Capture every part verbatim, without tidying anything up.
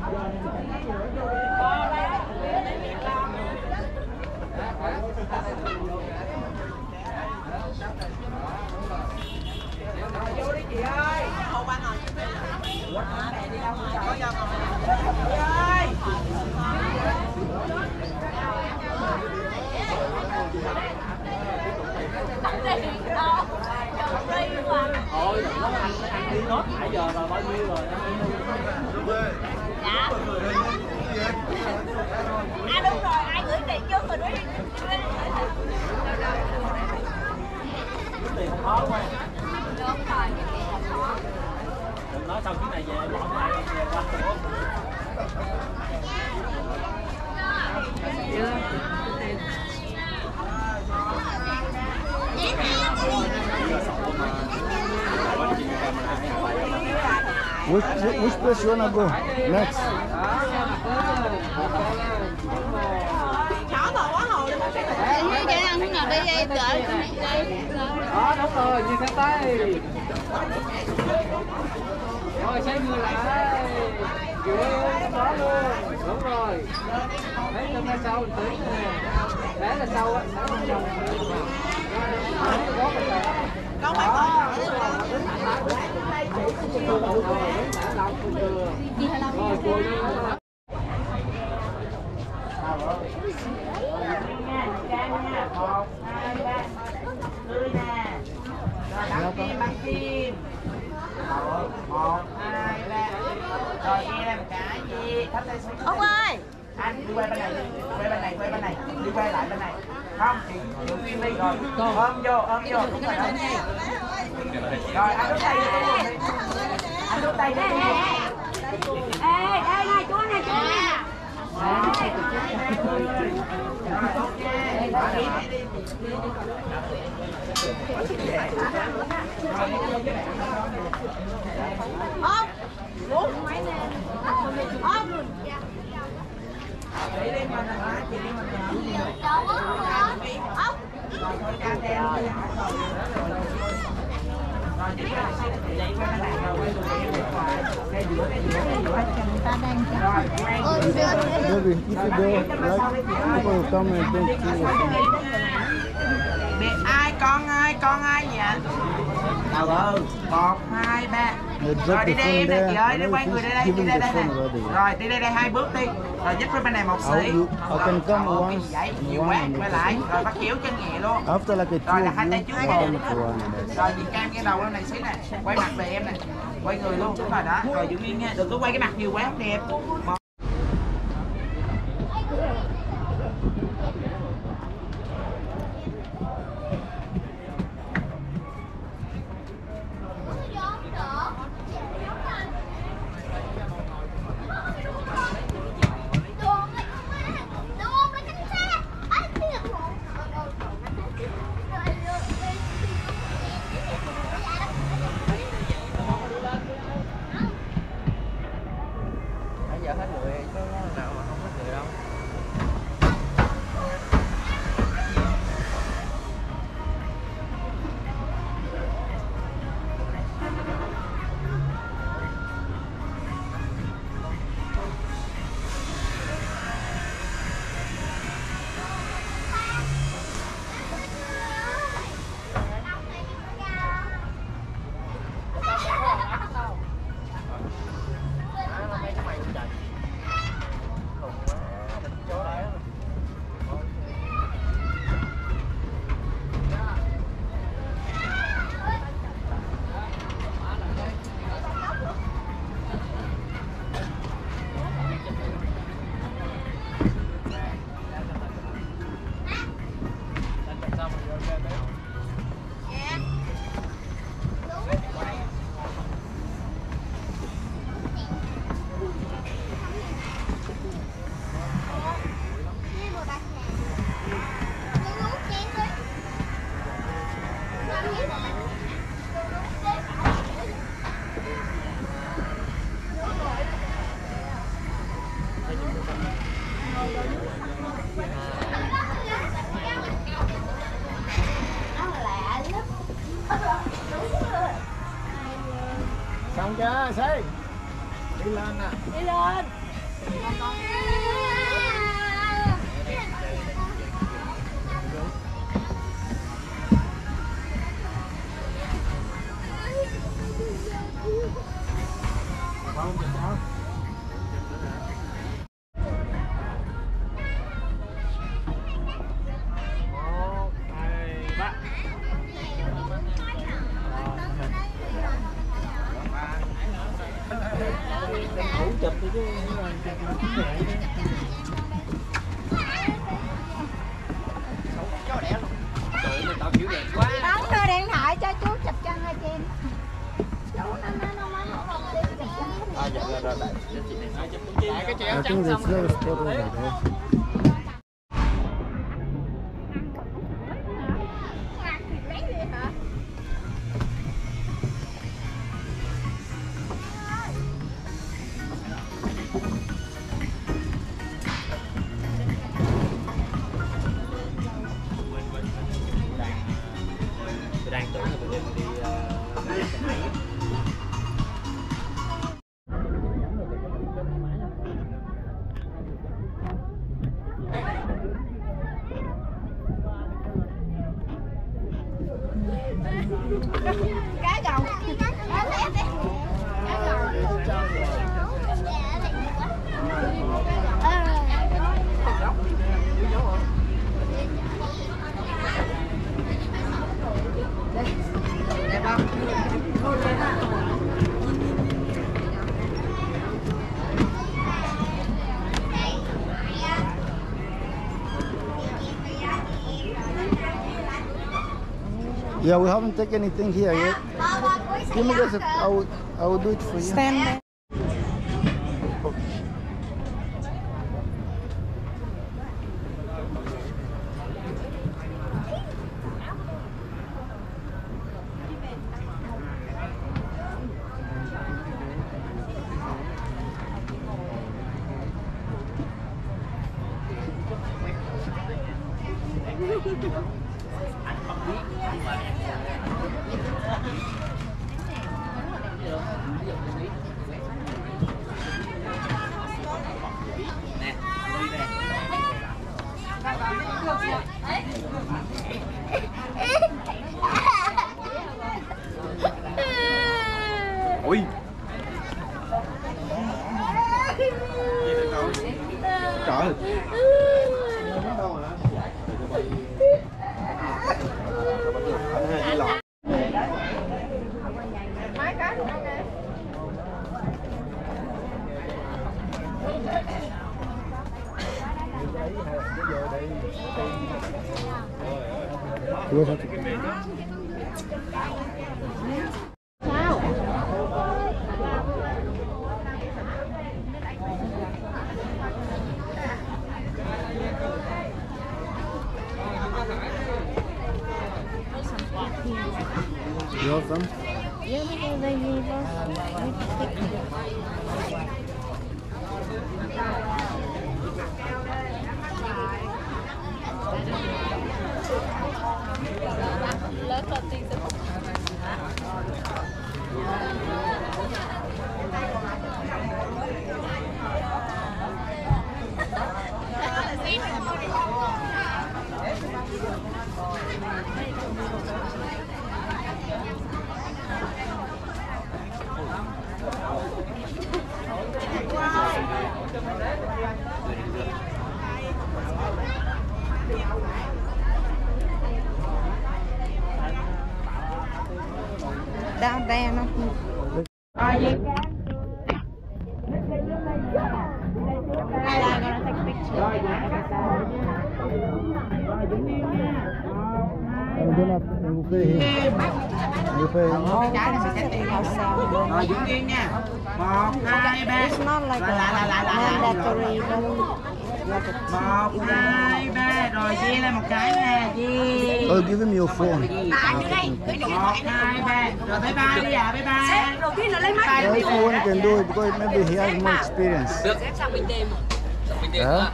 Vô đi chị ơi. Không ăn rồi. Mẹ đi đâu mà có cho mà. Chị ơi. Ôi, nó ăn ăn đi nốt nãy giờ rồi bao nhiêu rồi? Dạ. À đúng rồi, ai gửi tiền trước rồi đó. Tiền không khó quá. Đúng rồi, cái tiền không khó. Đừng nói xong cái này về bỏ lại về qua. Which, which place you wanna go next? Như vậy ăn nào đi dây đợi. Đó đúng rồi, như thế tay. Rồi xoay người lại. Kiểu đó luôn. Đúng rồi. Thấy trong ra sau tí nè. Đấy là sau á, sau không chồng. Có phải không? Rồi cua nha. Một, hai, ba. Tươi nè. Rồi đăng kim, đăng kim. Một, hai, ba. Rồi nghe em cái gì? Thắp tay xuống. Ông ơi. Anh đi quay bên này, quay bên này, quay bên này, đi quay lại bên này. Không, chị giữ nguyên đi rồi. Ôm vô, ôm vô. Đúng rồi đó. Rồi anh đút tay vô tôi luôn đi. Anh đút tay vô tôi luôn. Ê, ê, này chú này, chú nè. Không, uống mấy nè. Không. Chị đi mình hả? Chị đi mình hả? Không. Rồi thôi ca đen rồi. Rồi chị quay lại bên này rồi quay người cái giữa cái giữa cái giữa. Ta đang Rồi quay. Baby, if you go, like, people will come and drink tea. Biệt ai con ơi, con ai vậy? Đâu ơi, một, hai, ba. Rồi đi đây em nè chị ơi, đi quay người đây đây, đi đây đây nè. Rồi đi đây đây hai bước đi. Rồi dắt bên này một xí. I can come once, Vậy, nhiều quá, quay lại. Rồi bắt chéo chân nhẹ luôn. after like a Rồi two là hai tay of trước you, một. one for one. Rồi chị cam cái đầu lên này xí nè. Quay mặt về em nè. Quay người luôn, đúng rồi đó. Rồi giữ nguyên nha, đừng có quay cái mặt nhiều quá không đẹp. Một. Giờ hết người, có nào mà không hết người đâu. Xong chưa, Say? Đi lên nè. Đi lên. Đóng đưa điện thoại cho chú chụp chân hai chị em. I think there's no spot over there. Tôi đang tưởng là tụi em đi uh, xe máy. Cá gầu. Cá lép đi. Cá gầu. Đẹp không? Yeah, we haven't taken anything here yet. Give me this. I will, I will do it for you. Stand there. Ui. Trời ơi. We'll have to... You want some? Yeah, because they need us. Down there, no. I'm gonna pay him. You pay him. Rồi giữ yên nha. Một, hai, ba. It's not like a mandatory. Một, hai, ba. Rồi chia lên một cái nè. Chia. Oh, give him your phone. Một, hai, ba. Rồi bye bye đi ạ. Bye bye. Đầu tiên là lấy máy. Yeah, if you want, you can do it because maybe he has more experience. Yeah?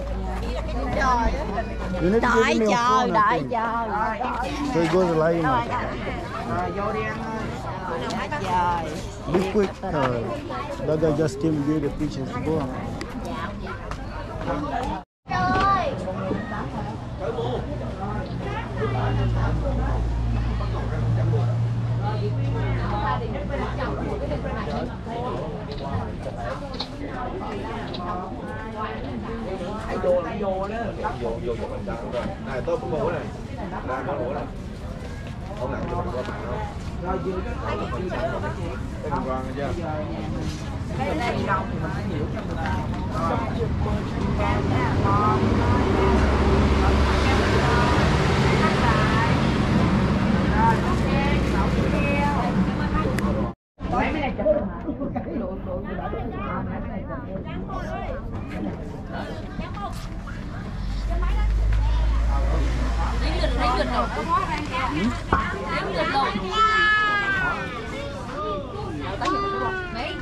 You need to give Đợi him your chờ, phone. I đợi think. chờ. So he goes lying now. Rồi vô đi ăn thôi. Trời. Be quick. Uh, that guy just came to give the pictures. Go on. Hãy vô hãy vô đó. Vô vô cho mình đăng rồi. Này tôi có mũ này. Ra có mũ này. Không nặng cho mình có bạn không? Rồi vừa cái cái vừa cái cái chuyện. Em con chưa? Cái này đồng thì mình phải hiểu cho người ta. Rồi. Cam nha, con. Rồi ok, đậu keo. Lấy cái này chụp. Lấy lượt lấy lượt đầu có hóa ra nha. Lấy lượt đầu. Đấy.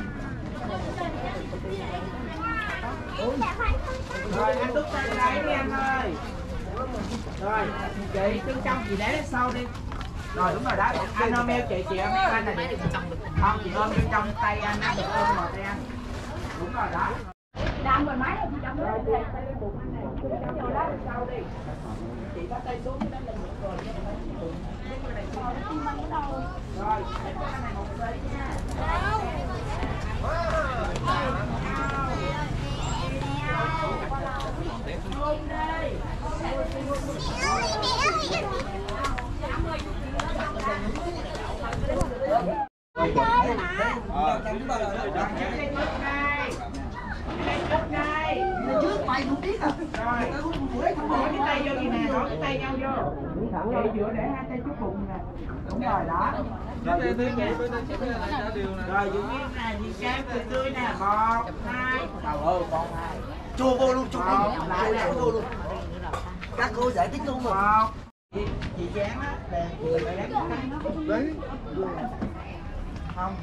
Rồi anh đút tay đây đi anh ơi. Rồi chị chân trong chị để sau đi. Rồi đúng rồi đó. Anh ôm eo chị chị ôm eo anh là được. Không chị ôm chân trong tay anh á, được ôm vào tay anh. Đúng rồi đó. Đam rồi máy chị chậm Rồi chị tay lên bụng anh này. Chân vô đó sau đi. Chị có tay xuống cái đó là được rồi. Rồi, em có cái này một giây nha. trước mày không biết à. Rồi, bỏ cái tay vô gì nè, bỏ cái tay nhau vô. Chị giữa để hai tay trước bụng nè. Đúng rồi đó. Rồi giữ nguyên nè. Rồi giữ nguyên nè, gì cam từ tươi nè, một, hai. Trời ơi, con hai. Chua vô luôn, chua vô Một, luôn, lại nè. chua vô luôn. Các cô giải thích luôn mà. Một. Chị, chị dán á, đèn, chị phải dán cái Đấy. không.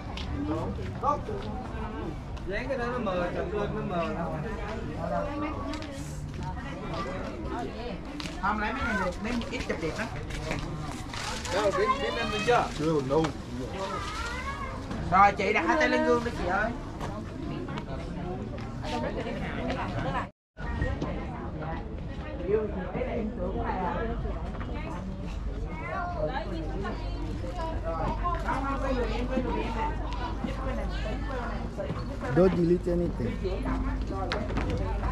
Dán cái đó nó mờ, chụp lên nó mờ lắm. Không lấy mấy này được, mấy ít chụp đẹp đó. Đâu, biết biết lên mình chưa? Chưa, no. Rồi chị đặt hai tay lên gương đi chị ơi. Yêu thì thấy là em tưởng này à. Rồi, không không có dùng em, có dùng em nè. Don't delete anything. Chị đọc á, rồi